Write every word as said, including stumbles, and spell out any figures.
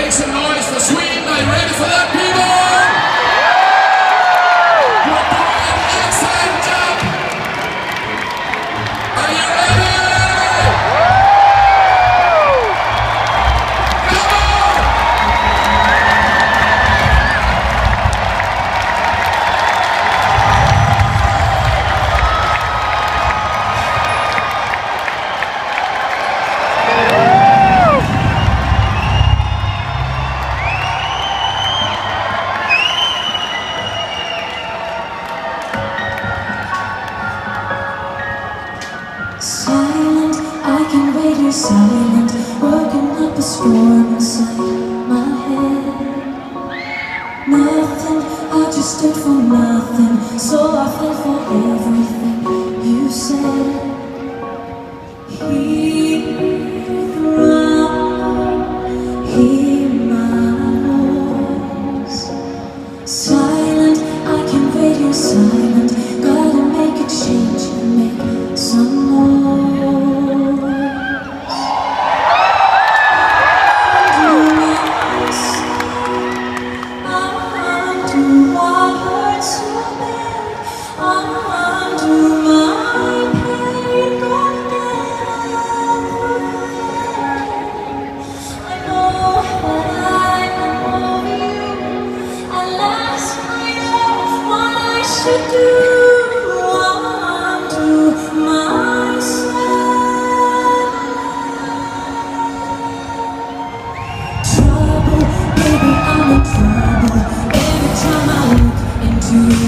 make some noise for Sweden. Are you ready for that, people? You're doing an excellent job. Are you ready? Come on! Silent, I can wait here silent, working up a storm inside my head. Nothing, I just stood for nothing, so I fell for everything you said. Hear the rumble, hear my voice. Silent, I can wait here silent, gotta make a change and make some noise. Undo my heart so bad, undo my pain, gonna get away. I know that I know you, at last I know what I should do. Trouble, baby, I'm in trouble. Every time I look into